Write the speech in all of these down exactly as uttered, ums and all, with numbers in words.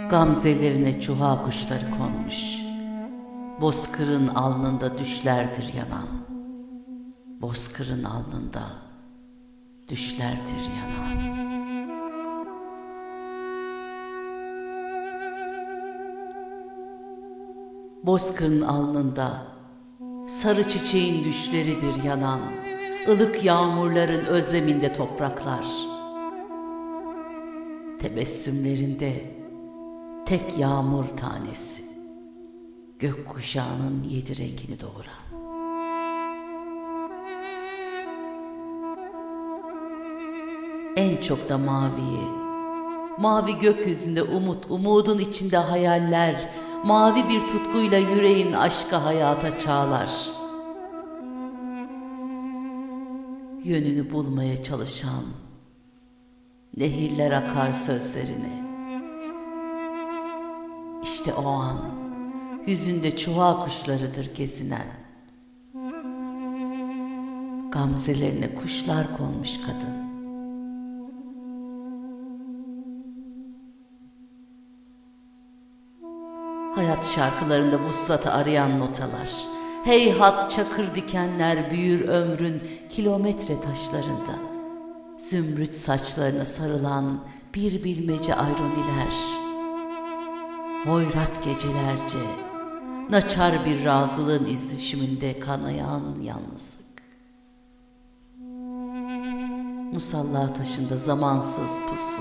Gamzelerine çuha kuşları konmuş. Bozkırın alnında düşlerdir yanan. Bozkırın alnında düşlerdir yanan. Bozkırın alnında sarı çiçeğin düşleridir yanan. Ilık yağmurların özleminde topraklar. Tebessümlerinde tek yağmur tanesi, gökkuşağının yedi rengini doğuran. En çok da maviyi, mavi gökyüzünde umut, umudun içinde hayaller, mavi bir tutkuyla yüreğin aşka hayata çağlar. Yönünü bulmaya çalışan nehirler akar sözlerine. İşte o an hüzünde çuha kuşlarıdır gezinen. Gamzelerine kuşlar konmuş kadın. Hayat şarkılarında vuslatı arayan notalar. Heyhat çakır dikenler büyür ömrün kilometre taşlarında. Zümrüt saçlarına sarılan bir bilmece ayroniler. Hoyrat gecelerce, naçar bir razılığın izdüşümünde kanayan yalnızlık. Musalla taşında zamansız pusu.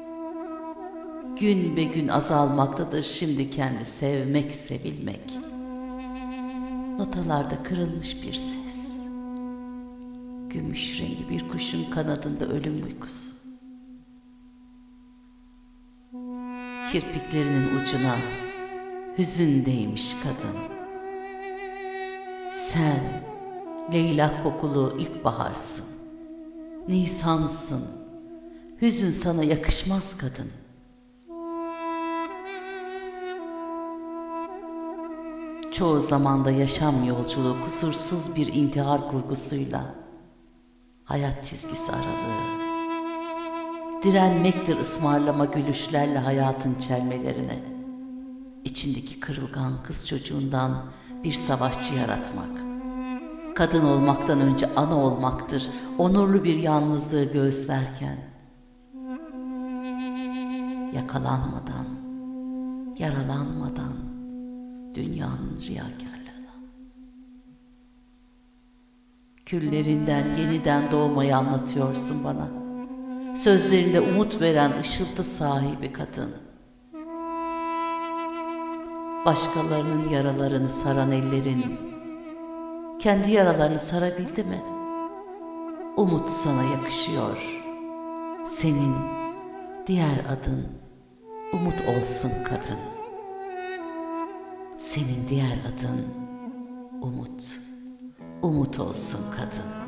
Gün be gün azalmaktadır şimdi kendi sevmek, sevilmek. Notalarda kırılmış bir ses. Gümüş rengi bir kuşun kanadında ölüm uykusu. Kirpiklerinin ucuna hüzün değmiş kadın. Sen leylak kokulu ilkbaharsın. Nisansın. Hüzün sana yakışmaz kadın. Çoğu zamanda yaşam yolculuğu kusursuz bir intihar kurgusuyla hayat çizgisi aralığı. Direnmektir ısmarlama gülüşlerle hayatın çelmelerine. İçindeki kırılgan kız çocuğundan bir savaşçı yaratmak. Kadın olmaktan önce ana olmaktır, onurlu bir yalnızlığı göğüslerken. Yakalanmadan, yaralanmadan dünyanın riyakarlığına. Küllerinden yeniden doğmayı anlatıyorsun bana. Sözlerinde umut veren ışıltı sahibi kadın. Başkalarının yaralarını saran ellerin kendi yaralarını sarabildi mi? Umut sana yakışıyor. Senin diğer adın umut olsun kadın. Senin diğer adın umut, umut olsun kadın.